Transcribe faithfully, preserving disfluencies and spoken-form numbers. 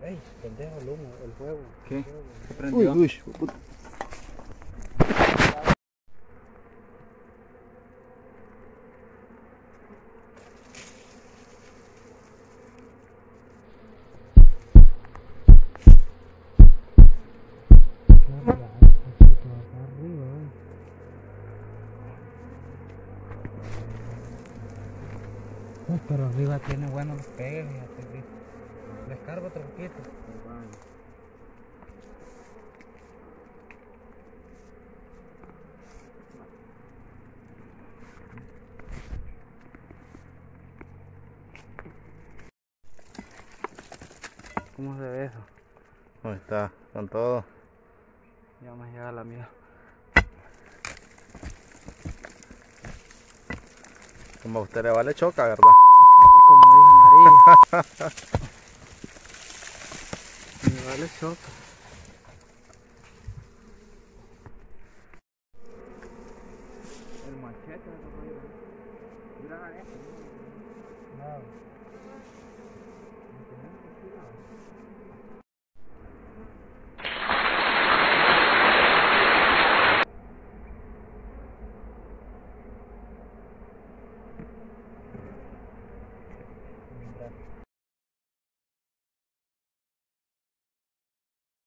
¡Ey! Pendejo, el humo, el fuego. ¿Qué? ¿Se prendió? Uy, uy, puta. Pero arriba tiene buenos pegues, fíjate. Le escarbo otro poquito. ¿Cómo se ve eso? ¿Cómo está? Con todo. Ya me llega la mía. Como a usted le vale choca, ¿verdad? Como dijo María. Me vale choca. El machete de tu. Mira esto. No.